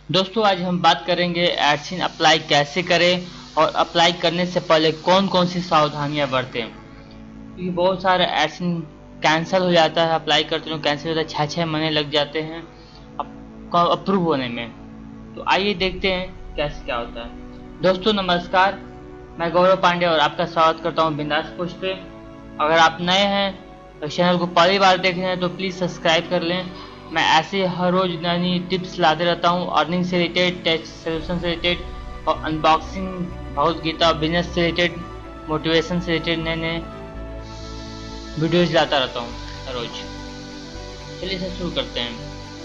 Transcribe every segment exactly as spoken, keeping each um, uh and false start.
दोस्तों आज हम बात करेंगे एडसेंस अप्लाई कैसे करें और अप्लाई करने से पहले कौन कौन सी सावधानियां बरतें, क्योंकि बहुत सारे एडसेंस कैंसिल हो जाता है, अप्लाई करते हैं कैंसिल होता है, छः छः महीने लग जाते हैं अप्रूव होने में। तो आइए देखते हैं कैसे क्या होता है। दोस्तों नमस्कार, मैं गौरव पांडे और आपका स्वागत करता हूं बिंदास पोस्ट पे। अगर आप नए हैं तो चैनल को पहली बार देख रहे हैं तो प्लीज़ सब्सक्राइब कर लें। मैं ऐसे हर रोज नई नई टिप्स लाते रहता हूँ, अर्निंग से रिलेटेड, टेस्ट सोल्यूशन से रिलेटेड और अनबॉक्सिंग, भगवत गीता, बिजनेस से रिलेटेड, मोटिवेशन से रिलेटेड नए नए वीडियोज लाता रहता हूँ हर रोज। चलिए इसे शुरू करते हैं।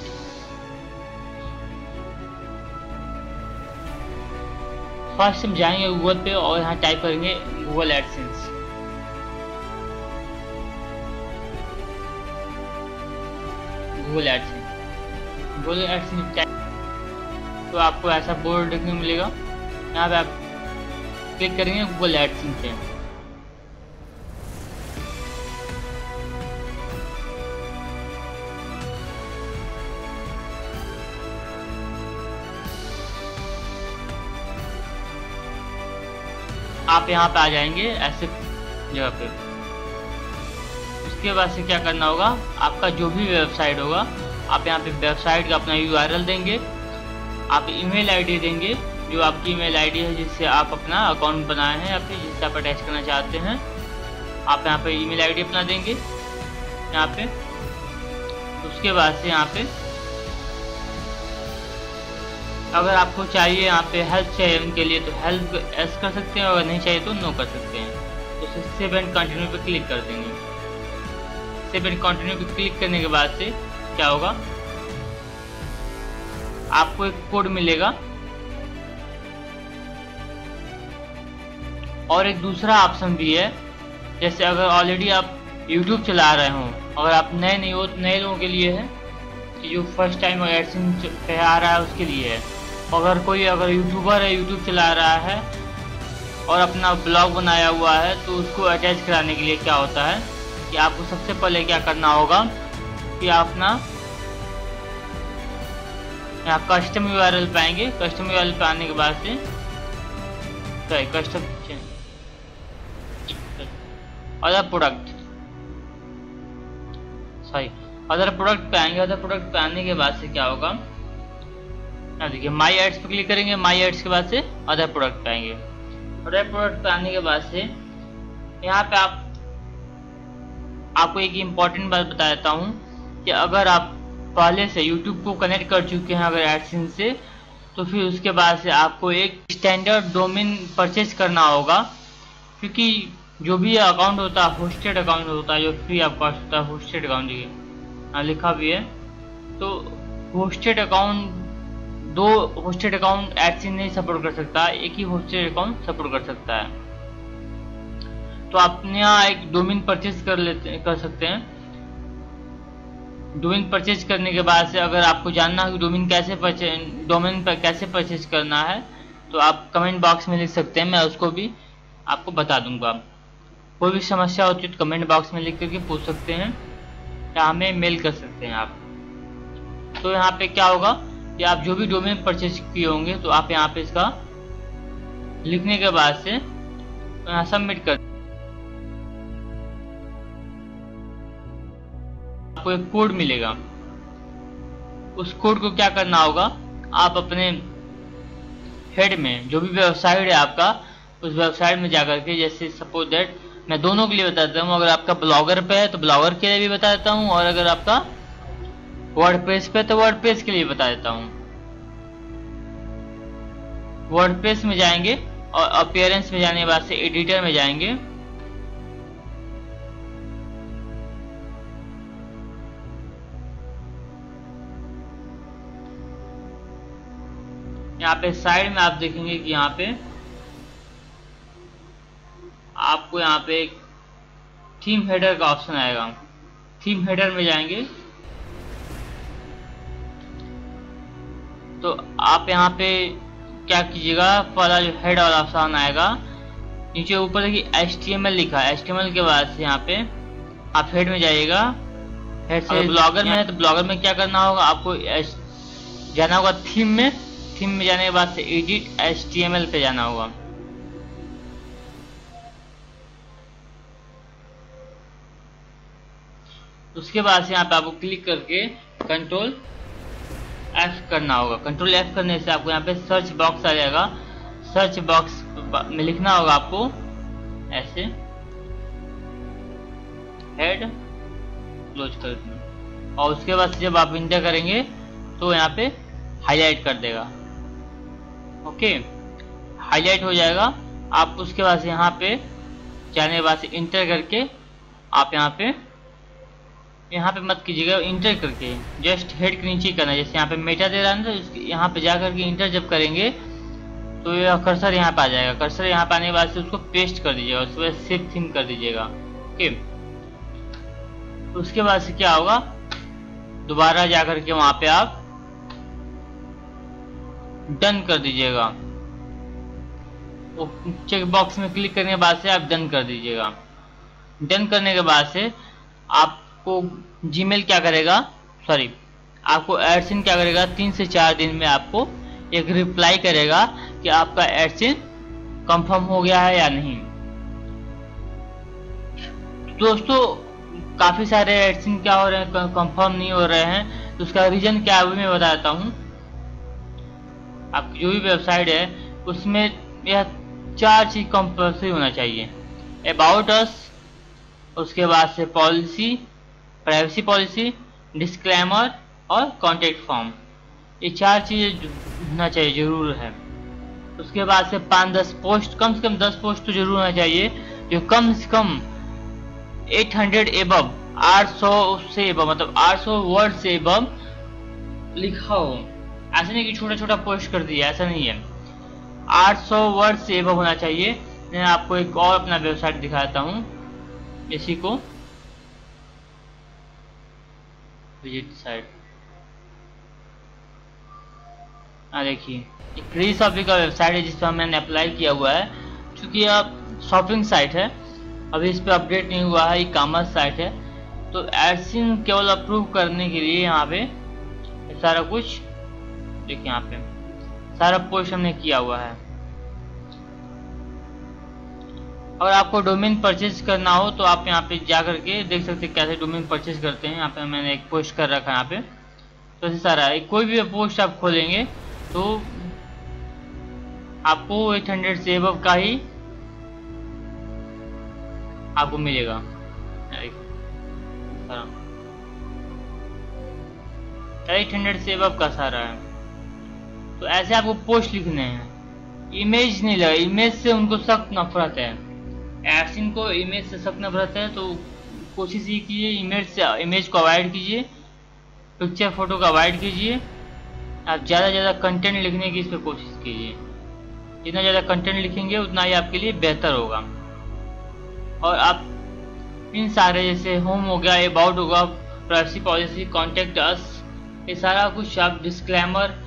फर्स्ट हम जाएंगे गूगल पे और यहाँ टाइप करेंगे Google AdSense. Google AdSense Google AdSense तो आपको ऐसा बोर्ड देखने को मिलेगा। यहाँ पे आप क्लिक करेंगे गूगल एडसेंस पे। आप यहाँ पे आ जाएंगे ऐसे जगह पे। उसके बाद से क्या करना होगा, आपका जो भी वेबसाइट होगा आप यहाँ पे वेबसाइट का अपना यू आर एल देंगे, आप ईमेल आईडी देंगे जो आपकी ईमेल आईडी है जिससे आप अपना अकाउंट बनाए हैं या फिर जिससे आप अटैच करना चाहते हैं। आप यहाँ पे ईमेल आईडी अपना देंगे यहाँ पे। उसके बाद से यहाँ पे अगर आपको चाहिए यहाँ पे हेल्प चाहिए उनके लिए तो हेल्प एस कर सकते हैं, अगर नहीं चाहिए तो नो कर सकते हैं। तो सेव एंड कंटिन्यू पे क्लिक कर देंगे। सेव एंड कंटिन्यू पे क्लिक करने के बाद से क्या होगा, आपको एक कोड मिलेगा और एक दूसरा ऑप्शन भी है। जैसे अगर ऑलरेडी आप यूट्यूब चला रहे हो, अगर आप नए नहीं हो तो नए लोगों के लिए है, जो फर्स्ट टाइम एडसेंस पे आ रहा है उसके लिए है। अगर कोई अगर यूट्यूबर है, यूट्यूब चला रहा है और अपना ब्लॉग बनाया हुआ है तो उसको अटैच कराने के लिए क्या होता है कि आपको सबसे पहले क्या करना होगा कि आप अपना यहाँ कस्टम यू आर एल पाएंगे। कस्टम यू आर एल पे आने के बाद से sorry custom other product sorry other product पे आएंगे। अदर प्रोडक्ट पे आने के बाद से क्या होगा, यहाँ देखिए माई एड्स पे क्लिक करेंगे। माई एड्स के बाद से अदर प्रोडक्ट पे आएंगे। अदर प्रोडक्ट पे आने के बाद से यहाँ पे आप आपको एक इम्पॉर्टेंट बात बता देता हूँ कि अगर आप पहले से यूट्यूब को कनेक्ट कर चुके हैं अगर एडसेंस से, तो फिर उसके बाद से आपको एक स्टैंडर्ड डोमेन परचेज करना होगा, क्योंकि जो भी अकाउंट होता है होस्टेड अकाउंट होता है, जो फ्री ऑफ कॉस्ट होता है होस्टेड अकाउंट, ये लिखा भी है। तो होस्टेड अकाउंट दो होस्टेड अकाउंट एडसेंस नहीं सपोर्ट कर सकता, एक ही होस्टेड अकाउंट सपोर्ट कर सकता है। तो आप यहाँ एक डोमेन परचेज कर लेते कर सकते हैं। डोमेन परचेज करने के बाद से अगर आपको जानना है कि डोमेन कैसे परचेज डोमेन पर कैसे परचेज करना है तो आप कमेंट बॉक्स में लिख सकते हैं, मैं उसको भी आपको बता दूंगा। कोई भी समस्या होती है तो कमेंट बॉक्स में लिख करके पूछ सकते हैं या हमें मेल कर सकते हैं आप। तो यहाँ पे क्या होगा कि आप जो भी डोमेन परचेज किए होंगे तो आप यहाँ पे इसका लिखने के बाद से यहाँ सबमिट कर, आपको एक कोड मिलेगा। उस कोड को क्या करना होगा, आप अपने हेड में जो भी वेबसाइट है आपका उस वेबसाइट में जाकर के, जैसे सपोज दैट मैं दोनों के लिए बताता हूँ, अगर आपका ब्लॉगर पे है तो ब्लॉगर के लिए भी बता देता हूँ और अगर आपका वर्डप्रेस पे तो वर्डप्रेस के लिए बता देता हूँ। वर्डप्रेस में जाएंगे और अपीयरेंस में जाने के बाद से एडिटर में जाएंगे। यहाँ पे साइड में आप देखेंगे कि यहाँ पे आपको यहाँ पे एक थीम हेडर का ऑप्शन आएगा। थीम हेडर में जाएंगे तो आप यहाँ पे क्या कीजिएगा, पहला जो हेड वाला ऑप्शन आएगा नीचे ऊपर देखिए एच टी एम एल लिखा है। एच टी एम एल के बाद से यहाँ पे आप हेड में जाइएगा। हेड से ब्लॉगर में है तो ब्लॉगर में क्या करना होगा, आपको जाना होगा थीम में थीम में जाने के बाद से edit H T M L पे जाना होगा। उसके बाद से यहाँ पे आपको क्लिक करके कंट्रोल एफ करना होगा। कंट्रोल एफ करने से आपको यहाँ पे सर्च बॉक्स आ जाएगा। सर्च बॉक्स में लिखना होगा आपको ऐसे हेड क्लोज कर देना, और उसके बाद जब आप इंटर करेंगे तो यहाँ पे हाईलाइट कर देगा। ओके, हाईलाइट हो जाएगा। आप उसके बाद से यहाँ पे जाने के बाद से इंटर करके आप यहाँ पे यहाँ पे मत कीजिएगा, इंटर करके जस्ट हेड के नीचे करना है। जैसे यहाँ पे मेटा दे रहा है ना, तो यहाँ पे जा करके इंटर जब करेंगे तो यह कर्सर यहाँ पे आ जाएगा। कर्सर यहाँ पे आने के बाद से उसको पेस्ट कर दीजिएगा, उसके बाद सेव थीम कर दीजिएगा। ओके, उसके बाद से क्या होगा, दोबारा जा करके वहां पे आप डन कर दीजिएगा। चेक बॉक्स में क्लिक करने के बाद से आप डन कर दीजिएगा। डन करने के बाद से आपको जीमेल क्या करेगा, सॉरी आपको एडसिन क्या करेगा, तीन से चार दिन में आपको एक रिप्लाई करेगा कि आपका एडसिन कंफर्म हो गया है या नहीं। दोस्तों काफी सारे एडसिन क्या हो रहे हैं, कंफर्म नहीं हो रहे हैं, तो उसका रीजन क्या है वो मैं बता देता हूँ। आपकी जो भी वेबसाइट है उसमें यह चार चीज कंपल्सरी होना चाहिए, अबाउट अस, उसके बाद से पॉलिसी, प्राइवेसी पॉलिसी, डिस्क्लेमर और कॉन्टेक्ट फॉर्म। ये चार चीजें होना चाहिए, जरूर है। उसके बाद से पाँच दस पोस्ट, कम से कम दस पोस्ट तो जरूर होना चाहिए जो कम से कम आठ सौ एबव, आठ सौ से एबव, मतलब आठ सौ वर्ड से एबव लिखा हो। ऐसा नहीं कि छोटा छोटा पोस्ट कर दिया, ऐसा नहीं है। आठ सौ वर्ड से एबव होना चाहिए। मैं आपको एक और अपना वेबसाइट दिखाता हूँ, इसी को विजिट साइट। हाँ देखिए, फ्री शॉपिंग का वेबसाइट है जिस पर मैंने अप्लाई किया हुआ है। क्योंकि अब शॉपिंग साइट है, अभी इस पर अपडेट नहीं हुआ है, ई कॉमर्स साइट है, तो एडसिन केवल अप्रूव करने के लिए यहाँ पे सारा कुछ देखिए, यहाँ पे सारा पोस्ट हमने किया हुआ है। अगर आपको डोमेन परचेज करना हो तो आप यहाँ पे जा करके देख सकते हैं कैसे डोमेन परचेज करते हैं। यहाँ पे मैंने एक पोस्ट कर रखा है यहाँ पे, तो ऐसे सारा है। कोई भी पोस्ट आप खोलेंगे तो आपको आठ सौ से एबव का ही आपको मिलेगा। आठ सौ से एबव का सारा है। तो ऐसे आपको पोस्ट लिखने हैं, इमेज नहीं लगा, इमेज से उनको सख्त नफरत है। एडसिन को इमेज से सख्त नफरत है, तो कोशिश ये कीजिए इमेज से, इमेज को अवॉइड कीजिए, पिक्चर फोटो को अवॉइड कीजिए। आप ज़्यादा ज़्यादा कंटेंट लिखने की इस पर कोशिश कीजिए। जितना ज़्यादा कंटेंट लिखेंगे उतना ही आपके लिए बेहतर होगा। और आप इन सारे जैसे होम हो गया, अबाउट होगा, प्राइवेसी पॉलिसी, कॉन्टेक्ट अस, ये सारा कुछ आप डिस्क्लेमर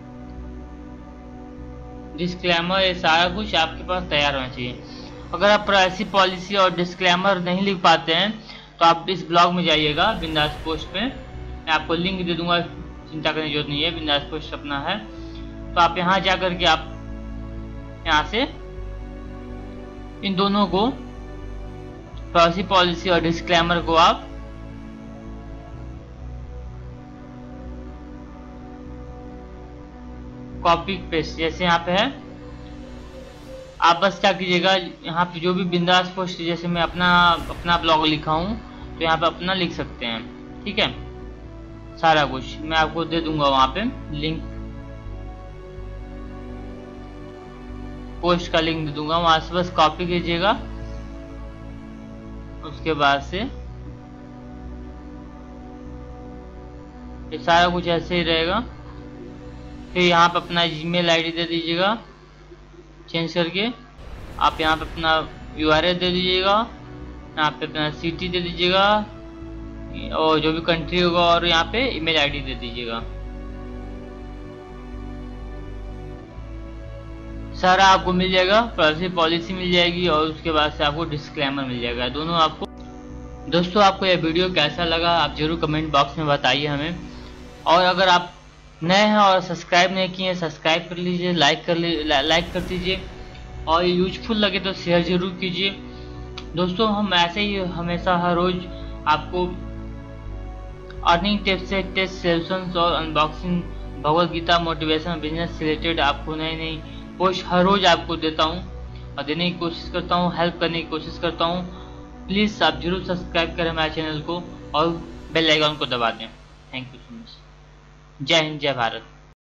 डिस्क्लेमर ये सारा कुछ आपके पास तैयार होना चाहिए। अगर आप प्राइवेसी पॉलिसी और डिस्क्लेमर नहीं लिख पाते हैं तो आप इस ब्लॉग में जाइएगा, बिंदास पोस्ट पे, मैं आपको लिंक दे दूंगा, चिंता करने की जरूरत नहीं है, बिंदास पोस्ट अपना है। तो आप यहाँ जा करके आप यहाँ से इन दोनों को, प्राइवेसी पॉलिसी और डिस्क्लेमर को आप कॉपी पेस्ट, जैसे यहाँ पे है, आप बस क्या कीजिएगा, यहाँ पे जो भी बिंदास पोस्ट, जैसे मैं अपना अपना ब्लॉग लिखा हूँ तो यहाँ पे अपना लिख सकते हैं, ठीक है। सारा कुछ मैं आपको दे दूंगा वहां पे लिंक, पोस्ट का लिंक दे दूंगा, वहां से बस कॉपी कीजिएगा। उसके बाद से ये सारा कुछ ऐसे ही रहेगा। फिर यहाँ पे अपना जीमेल आईडी दे दीजिएगा, चेंज करके आप यहाँ पे अपना यूआरएल दे दीजिएगा, यहाँ पे अपना सिटी दे दीजिएगा और जो भी कंट्री होगा, और यहाँ पे ईमेल आईडी दे दीजिएगा। सारा आपको मिल जाएगा, प्राइवेसी पॉलिसी मिल जाएगी और उसके बाद से आपको डिस्क्लेमर मिल जाएगा, दोनों आपको। दोस्तों आपको यह वीडियो कैसा लगा आप जरूर कमेंट बॉक्स में बताइए हमें। और अगर आप नए हैं और सब्सक्राइब नहीं किए हैं सब्सक्राइब कर लीजिए, लाइक कर ली लाइक कर दीजिए और यूजफुल लगे तो शेयर जरूर कीजिए। दोस्तों हम ऐसे ही हमेशा हर रोज आपको अर्निंग टिप्स से टेस्ट सोल्यूशंस और unboxing, Bhagavad Gita, motivation, business से रिलेटेड आपको नई नई पोस्ट हर रोज आपको देता हूँ और देने की कोशिश करता हूँ, हेल्प करने की कोशिश करता हूँ। प्लीज़ आप जरूर सब्सक्राइब करें हमारे चैनल को और बेल आइकन को दबा दें। Thank you so much. जय हिंद, जय भारत।